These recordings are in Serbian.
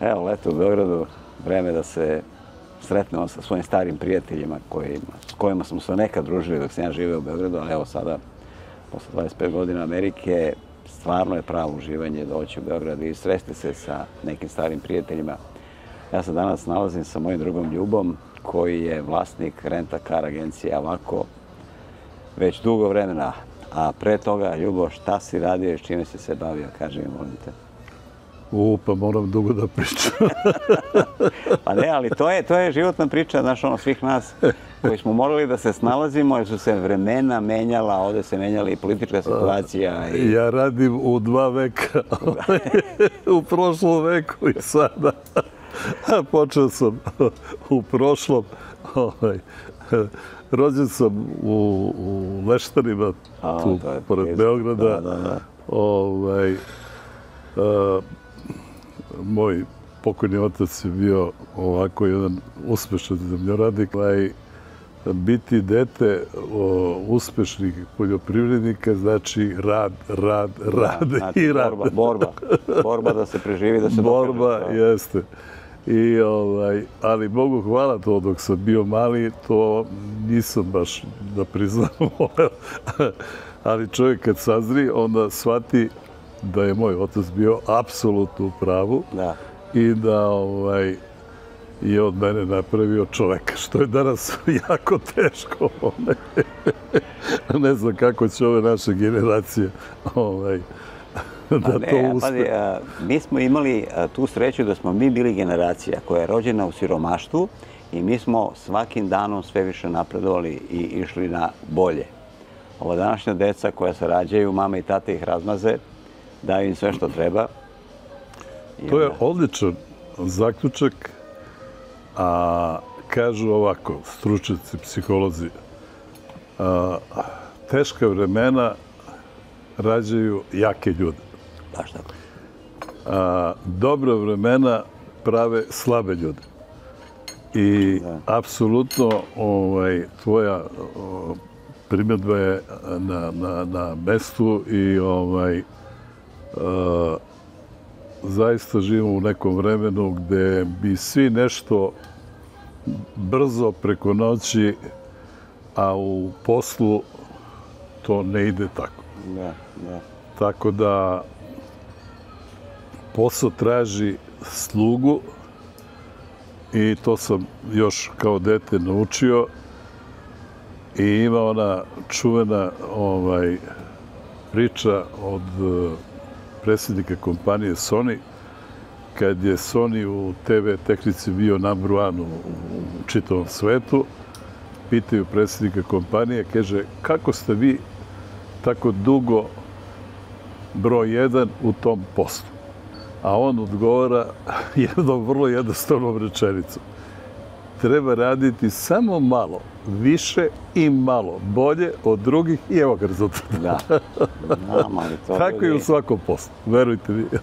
Evo, leto u Beogradu, vreme da se sretnemo sa svojim starim prijateljima s kojima smo se nekad družili dok sam ja živeo u Beogradu, ali evo sada, posle 25 godina Amerike, stvarno je pravo uživanje doći u Beograd i sresti se sa nekim starim prijateljima. Ja se danas nalazim sa mojim drugom Ljubom, koji je vlasnik rent-a-car agencije Avako već dugo vremena. A pre toga, Ljubo, šta si radio i s čime si se bavio? Kaži mi, molim te. Pa moram dugo da pričam. Pa ne, ali to je životna priča, znaš, svih nas koji smo morali da se snalazimo, jer su se vremena menjala, ovde se menjala i politička situacija. Ja radim u 2 veka, u prošlom veku i sada. Počeo sam u prošlom. Rođen sam u Leštanima, tu pored Beograda. Moj pokojni otac je bio ovako jedan uspešan zemljoradnik. Biti dete uspešnih poljoprivrednika znači rad i rad. Borba da se preživi, da se dokaže. Borba, jeste. Ali Bogu hvala to, dok sam bio mali, to nisam baš da priznam. Ali čovjek kad sazri, onda shvati da je moj otac bio apsolutno u pravu i da je od mene napravio čoveka, što je danas jako teško. Ne znam kako će ove naše generacije da to uspe. Mi smo imali tu sreću da smo mi bili generacija koja je rođena u siromaštvu i mi smo svakim danom sve više napredovali i išli na bolje. Ova današnja deca koja se rađaju, mama i tata ih razmaze, daju im sve što treba. To je odličan zaključak, a kažu ovako, stručnjaci, psiholozi, teška vremena rađaju jake ljude. Baš tako. Dobra vremena prave slabe ljude. I apsolutno tvoja primjedba je na mestu i zaista živimo u nekom vremenu gde bi svi nešto brzo preko noći, a u poslu to ne ide tako. Tako da posao traži slugu i to sam još kao dete naučio i ima ona čuvena priča od predsjednika kompanije Sony, kad je Sony u TV tehnici bio number 1 u čitavom svetu, pitaju predsjednika kompanije, kaže, kako ste vi tako dugo broj 1 u tom poslu? A on odgovara jednom vrlo jednostavnom rečenicom. Treba raditi samo malo više i malo bolje od drugih i evo ga rezultata. Tako je u svakom poslu, verujte mi.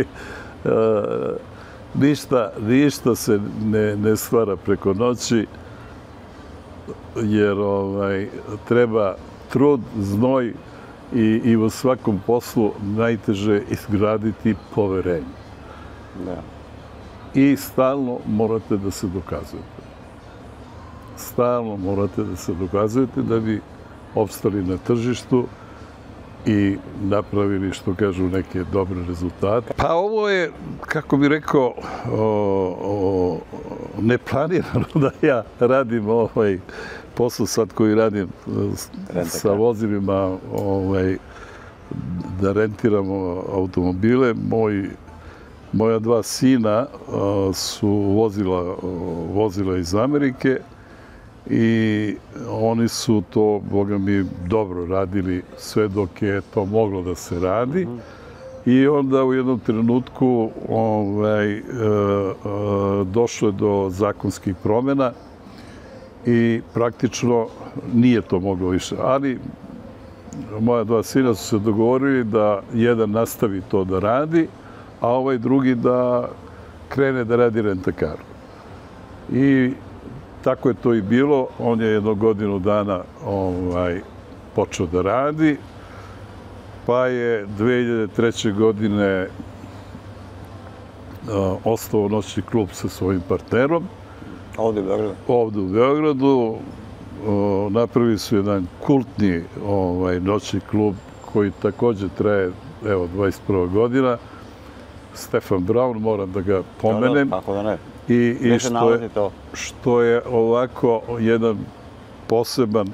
Ništa se ne stvara preko noći, jer treba trud, znoj i u svakom poslu najteže izgraditi poverenje. I stalno morate da se dokazujete. Stalno morate da se dokazujete da bi opstali na tržištu i napravili, što kažu, neke dobre rezultate. Pa ovo je, kako bih rekao, neplanirano da ja radim posao sad koji radim sa vozilima, da rentiramo automobile. Moja 2 sina su vozila iz Amerike i oni su to, Boga mi, dobro radili sve dok je to moglo da se radi. I onda u jednom trenutku došlo je do zakonskih promjena i praktično nije to moglo više. Ali moja 2 sina su se dogovorili da jedan nastavi to da radi, a ovaj drugi da krene da radi rent-a-car. I tako je to i bilo. On je 1 godinu dana počeo da radi, pa je 2003. godine ostao noćni klub sa svojim partnerom. Ovdje u Beogradu? Ovdje u Beogradu. Napravili su jedan kultni noćni klub koji također traje, evo, 21 godina. Stefan Brown, moram da ga pomenem. Kako da ne? I što je ovako jedan poseban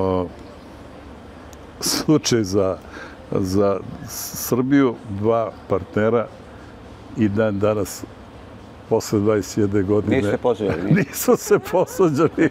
slučaj za Srbiju, dva partnera i dan danas, posle 21 godine... Nisu se posvađali? Nisu se posvađali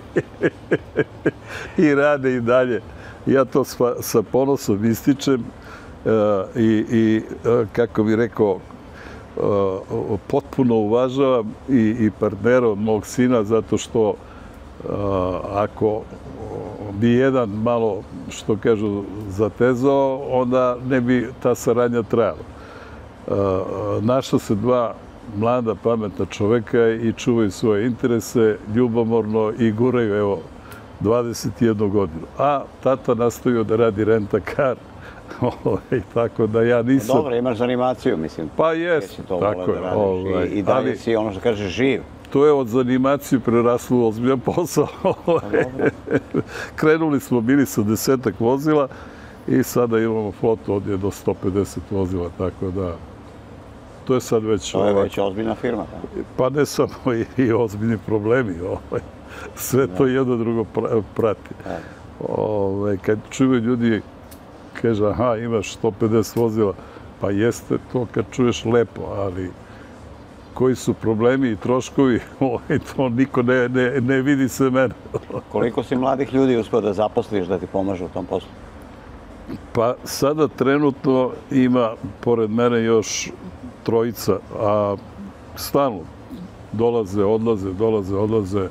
i rade i dalje. Ja to sa ponosom ističem i kako bih rekao, potpuno uvažavam i partnera od mog sina, zato što ako bi jedan malo, što kažu, zatezao, onda ne bi ta saradnja trajala. Našla se dva mlada, pametna čoveka i čuvaju svoje interese ljubomorno i guraju, evo, 21 godinu. A tata nastavio da radi rent-a-car, tako da ja nisam... Dobro, imaš za animaciju, mislim. Pa jest, tako je. I dalje si, ono što kaže, živ. To je od animaciju preraslo u ozbiljan posao. Krenuli smo, bili sa 10 vozila i sada imamo flotu od do 150 vozila, tako da... To je sad već... To je već ozbiljna firma. Pa ne samo i ozbiljni problemi. Sve to jedno drugo prati. Kad čuju ljudi, kaže, aha, imaš 150 vozila, pa jeste to kad čuješ lepo, ali koji su problemi i troškovi, to niko ne vidi sve mene. Koliko si mladih ljudi uspio da zaposliš, da ti pomažu u tom poslu? Pa sada trenutno ima, pored mene, još trojica, a stalno dolaze, odlaze.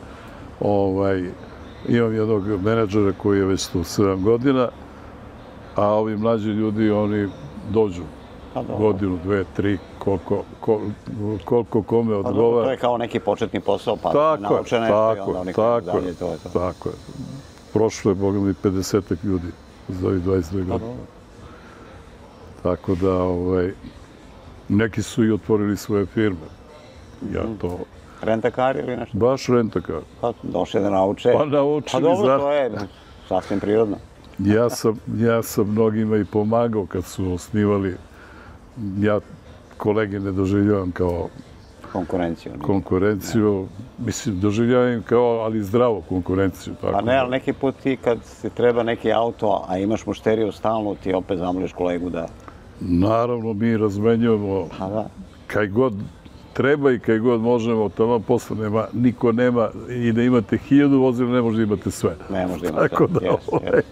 Imam jednog menadžera koji je već tu 7 godina, a ovi mlađi ljudi, oni dođu godinu, 2, 3, koliko kome odgovara. To je kao neki početni posao, pa nauče nešto i onda oni kako dalje, to je to. Tako je. Prošlo je, Boga mi, 50 ljudi za ovih 22 godine. Tako da, neki su i otvorili svoje firme. Ja to... Rent-a-car ili nešto? Baš rent-a-car. Pa došli da nauče. Pa naučili, znaš. Pa dobro, to je sasvim prirodno. Ja sam mnogima i pomagao kad su osnivali. Ja kolege ne doživljavam kao konkurenciju. Mislim, doživljavam kao, ali zdravu konkurenciju. Pa ne, ali neki put ti kad ti treba neki auto, a imaš mušteriju stalno, ti opet zamoliš kolegu da... Naravno, mi razmenjujemo kaj god treba i kaj god možemo, tamo posle niko nema i da imate 1000 vozila, ne možda imate sve. Ne možda imate sve,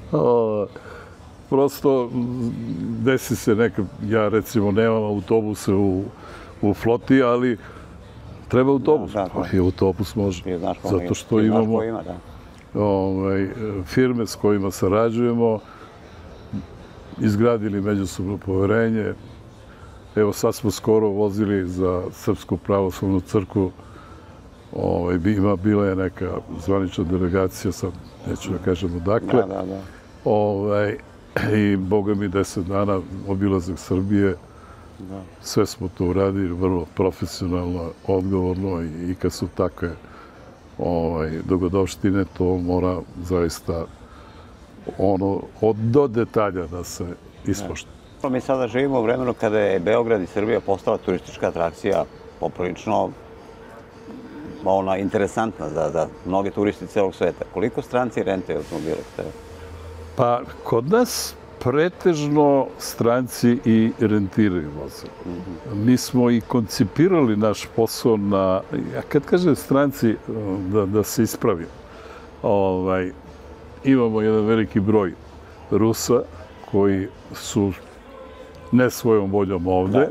prosto desi se neka, ja recimo nemam autobuse u floti, ali treba autobus. I autobus može, zato što imamo firme s kojima sarađujemo, izgradili međusobno poverenje. Evo sad smo skoro vozili za Srpsku pravoslavnu crkvu. Bila je neka zvanična delegacija, sad neću da kažem odakle. I Boga mi 10 dana obilazak Srbije. Sve smo to uradili vrlo profesionalno, odgovorno i kad su takve dogodovštine, to mora zaista do detalja da se ispošta. Mi sada živimo u vremenu kada je Beograd i Srbija postala turistička atrakcija poprilično interesantna za mnoge turisti celog sveta. Koliko stranci rentaju automobile? Pa, kod nas pretežno stranci i rentiraju vozila. Mi smo i koncipirali naš posao na... Kad kažem stranci, da se ispravim, imamo jedan veliki broj Rusa koji su ne svojom voljom ovde.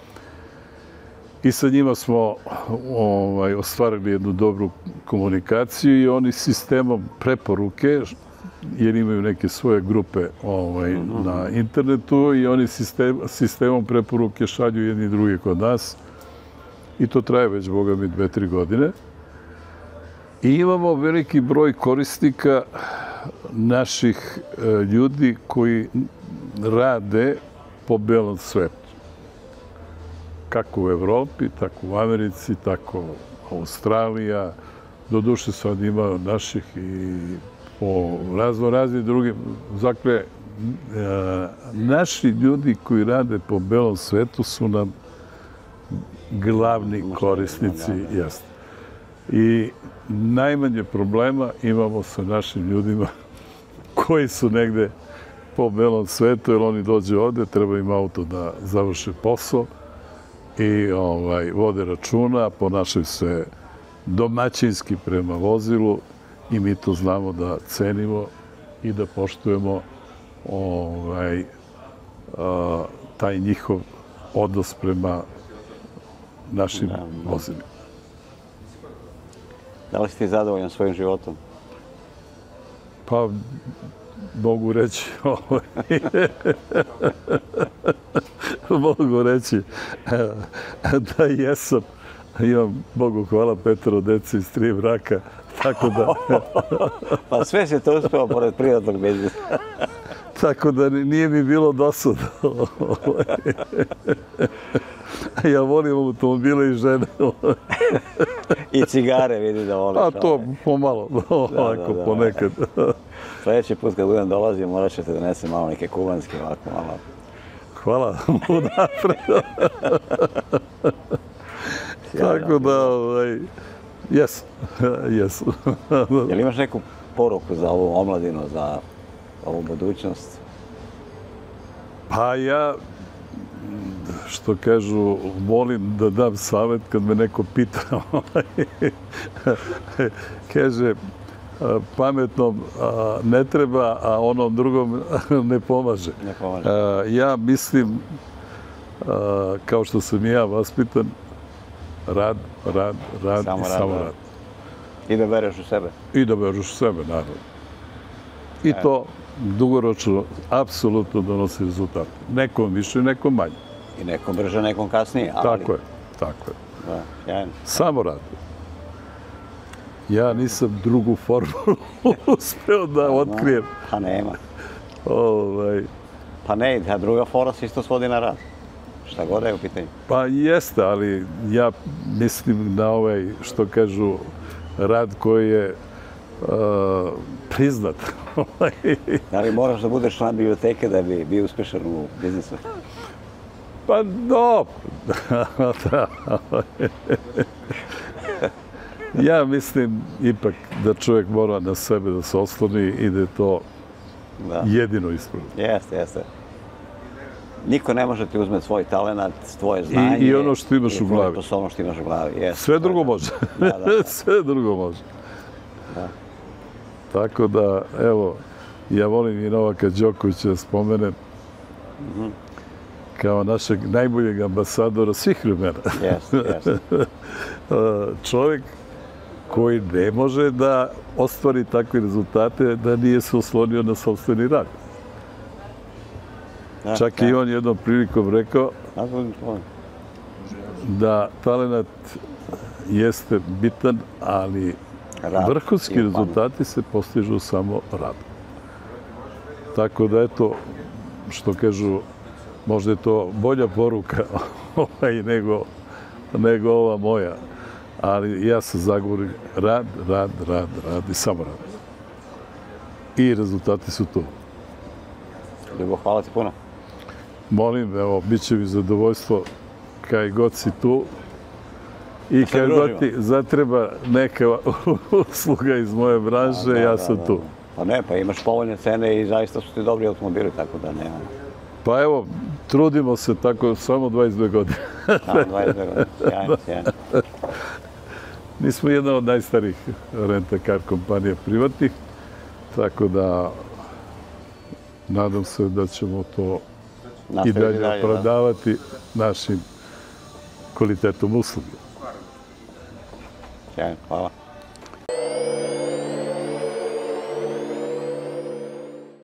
I sa njima smo ostvarili jednu dobru komunikaciju i oni sistemom preporuke, jer imaju neke svoje grupe na internetu i oni sistemom preporuke šalju jedni i drugi kod nas. I to traje već, Boga mi, 2-3 godine. I imamo veliki broj korisnika naših ljudi koji rade po belom svetu. kako u Evropi, tako u Americi, tako Australija. Doduše sad ima naših i po raznim drugim. Dakle, naši ljudi koji rade po belom svetu su nam glavni korisnici. I najmanje problema imamo sa našim ljudima koji su negde po belom svetu, jer oni dođe ovde, treba im auto da završe posao i vode računa, ponašaju se domaćinski prema vozilu i mi to znamo da cenimo i da poštujemo taj njihov odnos prema našim vozilima. Da li si ti zadovoljan svojim životom? Pa, mogu reći da jesam. Imam, Bogu hvala, 5 dece iz 3 braka, tako da... Pa sve si to uspeo pored privatnog biznisa. Tako da nije mi bilo dosadno. Ja volim automobile i žene. I cigare, vidi da voliš. A to pomalo, ovako, ponekad. Sljedeći put kad budem dolazio, morat ćete donesi malo neke kubanske, ovako malo. Hvala mu napred. Tako da, jes. Jel imaš neku poruku za ovu omladinu, za ovu budućnost? Pa ja, što kažu, volim da dam savjet kad me neko pita. Kaže, pametnom ne treba, a onom drugom ne pomaže. Ja mislim, kao što sam i ja vaspitan, rad i samo rad. I da veruješ u sebe. I da veruješ u sebe, naravno. I to dugoročno apsolutno donosi rezultat. Nekom više, nekom manje. I nekom brže, nekom kasnije. Tako je. Samo rad. Ja nisam drugu formulu uspeo da otkrijem. Pa nema. Pa ne, druga formula se isto svodi na rad. Šta god je u pitanju. Pa jeste, ali ja mislim na što kažu, rad koji je priznat. Da li moraš da budeš član biblioteke da bi bio uspešan u biznisu? Pa dobro. Ja mislim ipak da čovjek mora na sebe da se osloni i da je to jedino ispravno. Jeste. Niko ne može ti uzeti svoj talent, tvoje znanje. I ono što imaš u glavi. I ono što imaš u glavi. Sve drugo može. Sve drugo može. Tako da, evo, ja volim i Novaka Đokovića da spomenem kao našeg najboljeg ambasadora svih vremena. Jeste. Čovjek koji ne može da ostvari takve rezultate da nije se oslonio na sopstveni rad. Čak i on jednom prilikom rekao da talent jeste bitan, ali vrhunski rezultati se postižu samo radom. Tako da, eto, što kažu, možda je to bolja poruka nego ova moja. Ali ja se zagovorim rad i samo rad. I rezultati su tu. Ljubo, hvala ti puno. Molim, evo, bit će mi zadovoljstvo kaj god si tu i kaj god ti zatreba neka usluga iz moje branže, ja sam tu. Pa ne, pa imaš povoljne cene i zaista su ti dobri automobili, tako da nema. Pa evo, trudimo se tako, samo 22 godine. Samo 22 godine, sjajno. Mi smo jedna od najstarijih rent-a-car kompanija privatnih, tako da nadam se da ćemo to i dalje prodavati našim kvalitetom usluge. Sjajno, hvala.